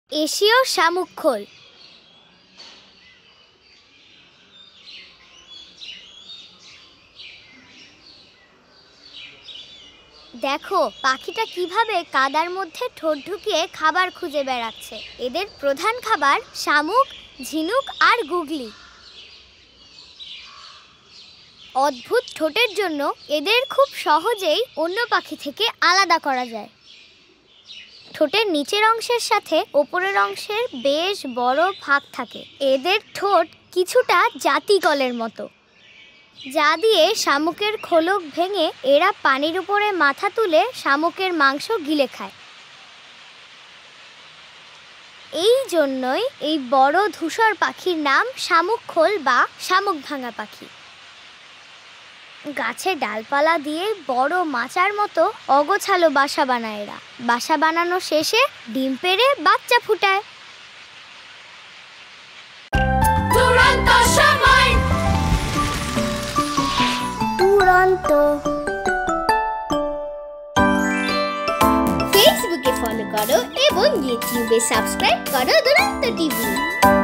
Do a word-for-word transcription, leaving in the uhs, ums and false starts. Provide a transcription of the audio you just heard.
এশীয় শামুকখোল। দেখো পাখিটা কিভাবে কাদার মধ্যে ঠোঁট ঢুকিয়ে খাবার খুঁজে বেড়াচ্ছে। এদের প্রধান খাবার শামুক, ঝিনুক আর গুগলি। অদ্ভুত ঠোঁটের জন্য এদের খুব সহজেই অন্য পাখি থেকে আলাদা করা যায়। ঠোঁটের নিচের অংশের সাথে ওপরের অংশের বেশ বড় ফাঁক থাকে। এদের ঠোঁট কিছুটা জাতিকলের মতো, যা দিয়ে শামুকের খোলক ভেঙে এরা পানির উপরে মাথা তুলে শামুকের মাংস গিলে খায়। এই জন্যই এই বড় ধূসর পাখির নাম শামুকখোল বা শামুক ভাঙা পাখি। গাছের ডালপালা দিয়ে বড় মাচার মতো অগোছালো বাসা বানায় এরা। বাসা বানানো শেষে ডিম পেড়ে বাচ্চা ফুটায়। ফেসবুকে ফলো করো এবং ইউটিউবে সাবস্ক্রাইব করো দুরন্ত টিভি।